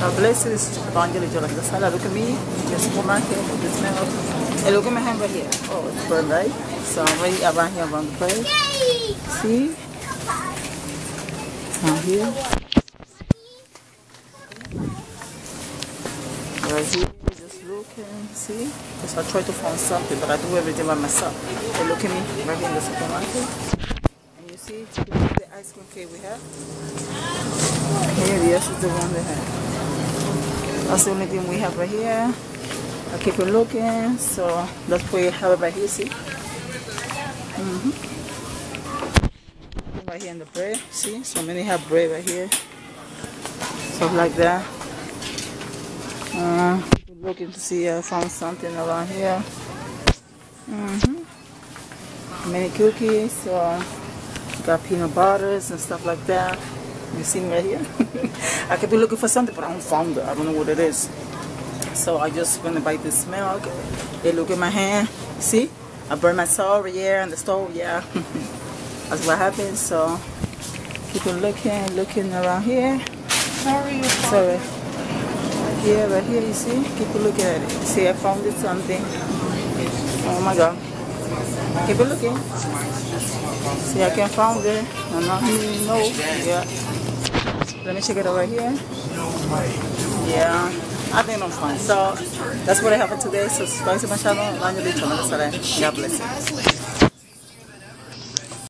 God bless you. This is Evangelist Yolanda Sala. Look at me in the supermarket with this milk. And look at my hand right here. Oh, it's burned, right? So I'm right around here around the place. See? Down here. Right here, just looking, see? Because I try to find something, but I do everything by myself. And look at me right here in the supermarket. And you see the ice cream cake we have? Here, this is the one we have. That's the only thing we have right here. I keep on looking, so that's what we have right here, see? Right here in the bread, see? So many have bread right here. Stuff like that. Looking to see if I found something around here. Many cookies, got peanut butters and stuff like that. You see me right here? I could be looking for something, but I don't find it. I don't know what it is. So I just gonna buy this milk. They look at my hand. See? I burned myself over here on the stove. Yeah. That's what happened. So keep on looking around here. Sorry. Right here, you see? Keep a look at it. See, I found it something. Oh my God. Keep a looking. See, I can find it. I'm not no. Yeah. Let me check it over here. Yeah. I think I'm fine. So that's what I have for today. Subscribe to my channel. God bless you.